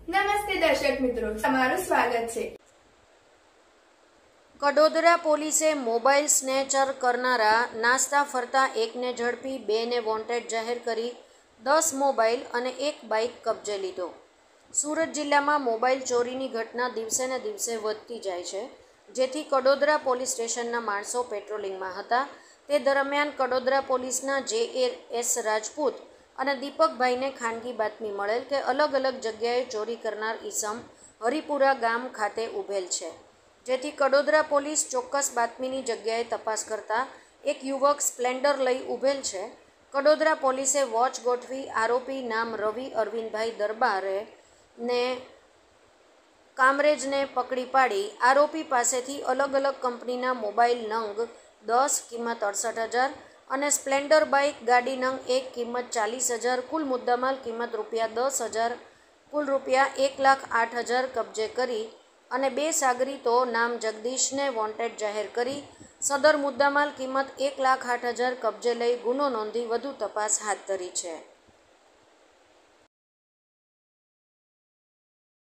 નમસ્તે દર્શક મિત્રો, તમારું સ્વાગત છે। કડોદરા પોલીસે મોબાઈલ સ્નેચર કરનારા નાસ્તા ફરતા એકને ઝડપી, બેને વોન્ટેડ જાહેર કરી 10 મોબાઈલ અને એક બાઇક કબજે લીધો। સુરત જિલ્લામાં મોબાઈલ ચોરીની ઘટના દિવસે ને દિવસે વધતી જાય છે, જેથી કડોદરા પોલીસ સ્ટેશનના માણસો પેટ્રોલિંગમાં હતા। તે દરમિયાન કડોદરા પોલીસના JS રાજપૂત અને દીપકભાઈને ખાનગી બાતમી મળેલ કે અલગ અલગ જગ્યાએ ચોરી કરનાર ઈસમ હરિપુરા ગામ ખાતે ઊભેલ છે, જેથી કડોદરા પોલીસ ચોક્કસ બાતમીની જગ્યાએ તપાસ કરતા એક યુવક સ્પ્લેન્ડર લઈ ઊભેલ છે। કડોદરા પોલીસે વોચ ગોઠવી આરોપી નામ રવિ અરવિંદભાઈ દરબારે ને કામરેજને પકડી પાડી આરોપી પાસેથી અલગ અલગ કંપનીના મોબાઈલ નંગ 10 કિંમત 68,000 અને સ્પ્લેન્ડર બાઇક ગાડી નંગ 1 કિંમત 40,000 કુલ મુદ્દામાલ કિંમત ₹10,000 કુલ ₹1,08,000 કબજે કરી અને 2 સાગરીતો નામ જગદીશને વોન્ટેડ જાહેર કરી સદર મુદ્દામાલ કિંમત ₹1,08,000 કબજે લઈ ગુનો નોંધી વધુ તપાસ હાથ ધરી છે।